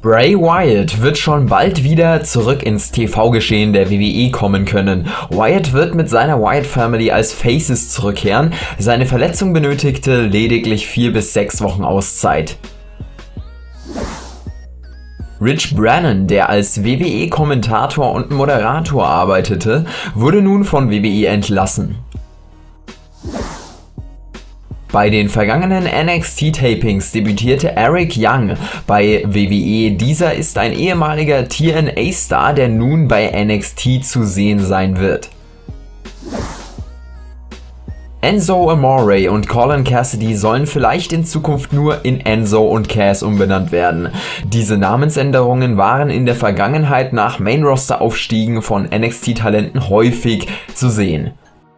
Bray Wyatt wird schon bald wieder zurück ins TV-Geschehen der WWE kommen können. Wyatt wird mit seiner Wyatt Family als Faces zurückkehren. Seine Verletzung benötigte lediglich 4 bis 6 Wochen Auszeit. Rich Brannon, der als WWE-Kommentator und Moderator arbeitete, wurde nun von WWE entlassen. Bei den vergangenen NXT-Tapings debütierte Eric Young bei WWE. Dieser ist ein ehemaliger TNA-Star, der nun bei NXT zu sehen sein wird. Enzo Amore und Colin Cassidy sollen vielleicht in Zukunft nur in Enzo und Cass umbenannt werden. Diese Namensänderungen waren in der Vergangenheit nach Main-Roster-Aufstiegen von NXT-Talenten häufig zu sehen.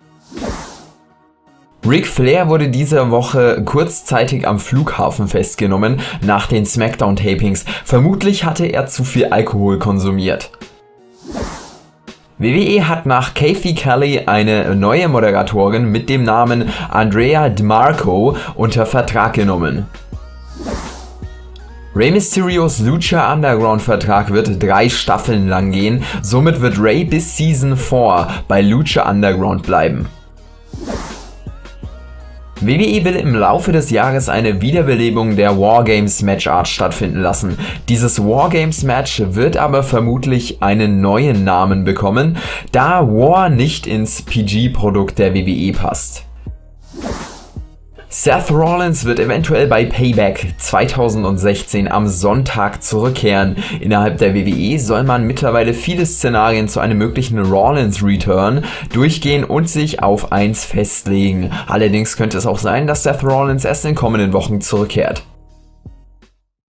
Ric Flair wurde diese Woche kurzzeitig am Flughafen festgenommen nach den SmackDown-Tapings. Vermutlich hatte er zu viel Alkohol konsumiert. WWE hat nach Kathy Kelly eine neue Moderatorin mit dem Namen Andrea DeMarco unter Vertrag genommen. Rey Mysterios Lucha Underground Vertrag wird 3 Staffeln lang gehen, somit wird Rey bis Season 4 bei Lucha Underground bleiben. WWE will im Laufe des Jahres eine Wiederbelebung der Wargames Matchart stattfinden lassen. Dieses Wargames Match wird aber vermutlich einen neuen Namen bekommen, da War nicht ins PG-Produkt der WWE passt. Seth Rollins wird eventuell bei Payback 2016 am Sonntag zurückkehren. Innerhalb der WWE soll man mittlerweile viele Szenarien zu einem möglichen Rollins-Return durchgehen und sich auf eins festlegen. Allerdings könnte es auch sein, dass Seth Rollins erst in den kommenden Wochen zurückkehrt.